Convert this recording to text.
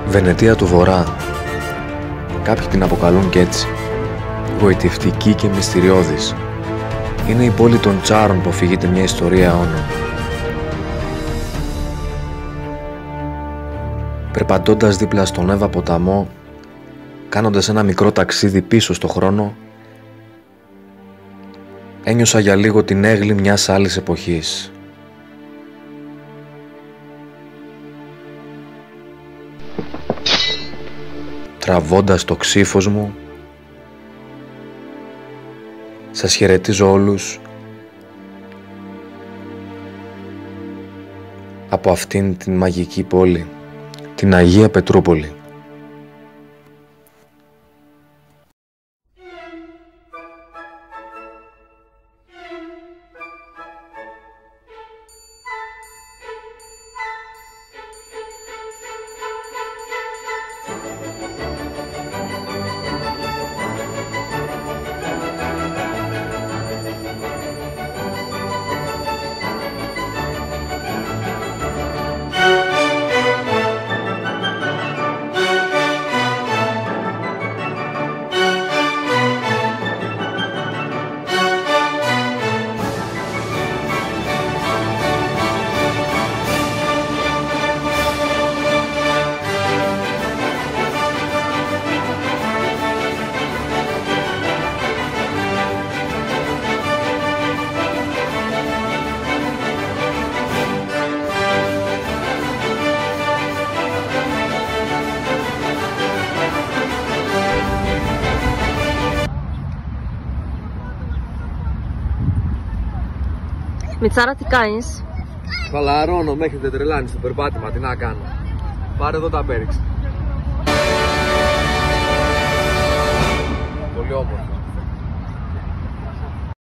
Βενετία του Βορρά. Κάποιοι την αποκαλούν κι έτσι. Γοητευτική και μυστηριώδης. Είναι η πόλη των τσάρων που αφηγείται μια ιστορία αιώνων. Περπατώντας δίπλα στον Εύα ποταμό, κάνοντας ένα μικρό ταξίδι πίσω στο χρόνο, ένιωσα για λίγο την έγλη μιας άλλης εποχής. Τραβώντας το ξύφος μου, σας χαιρετίζω όλους από αυτήν την μαγική πόλη, την Αγία Πετρούπολη. Μιτσάρα, τι κάνεις? Χαλαρώνω, με έχετε τρελάνει στο περπάτημα, τι να κάνω. Πάρε εδώ τα πέριξα. Πολύ όμορφο.